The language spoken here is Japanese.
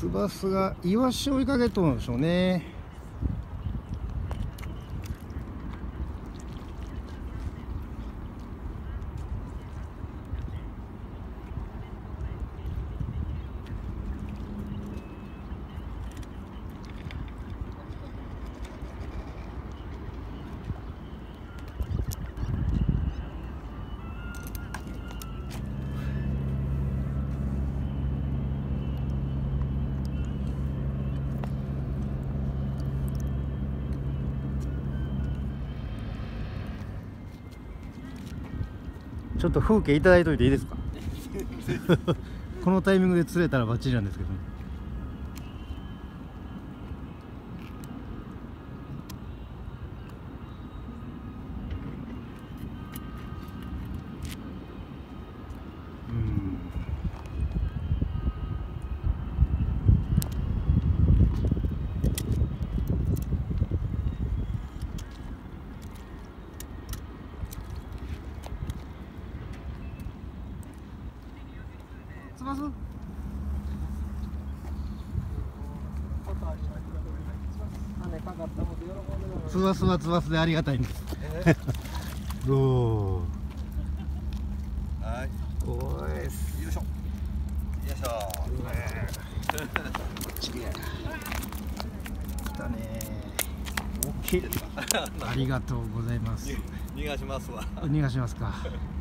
スバスがイワシを追いかけとるんでしょうね。ちょっと風景いただいといていいですか？このタイミングで釣れたらバッチリなんですけどね。つばすつばすはつばすでありがたいんです。おお。 はい。 おーい。よいしょ。よいしょ。 きれい。来たね。大きい。ありがとうございます。 逃がしますわ。 逃がしますか。